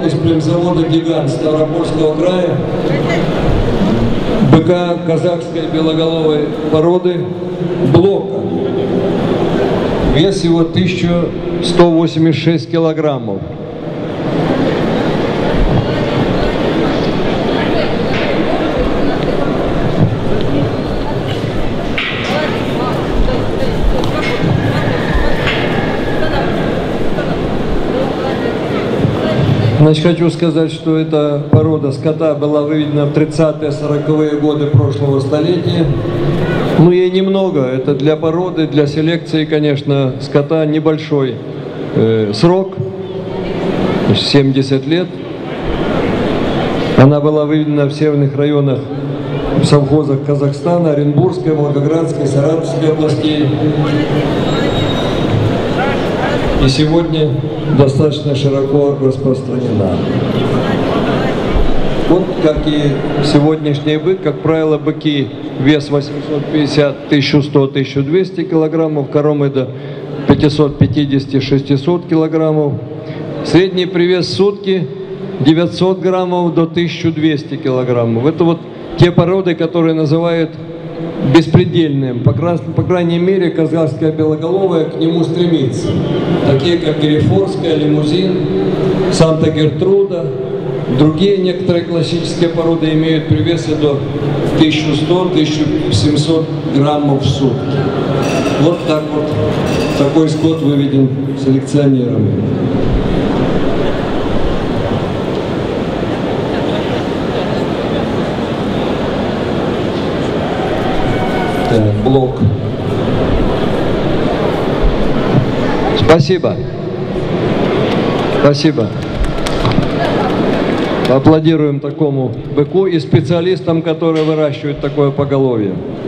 из племзавода «Гигант» Ставропольского края, быка казахской белоголовой породы Блока. Вес его 1186 килограммов. Значит, хочу сказать, что эта порода скота была выведена в 30-40-е годы прошлого столетия. Ну, ей немного. Это для породы, для селекции, конечно, скота небольшой срок. 70 лет. Она была выведена в северных районах, в совхозах Казахстана, Оренбургской, Волгоградской, Саратовской областей. И сегодня достаточно широко распространена. Вот как и сегодняшний бык, как правило, быки вес 850, 1100, 1200 килограммов, коромы до 550-600 килограммов. Средний привес в сутки 900 граммов до 1200 килограммов. Это вот те породы, которые называют беспредельным. По крайней мере, казахская белоголовая к нему стремится. Такие как Грифорская, Лимузин, Санта-Гертруда. Другие некоторые классические породы имеют привесы до 1100-1700 граммов в сутки. Вот так вот такой скот выведен селекционерами. Блок. Спасибо. Спасибо. Аплодируем такому быку и специалистам, которые выращивают такое поголовье.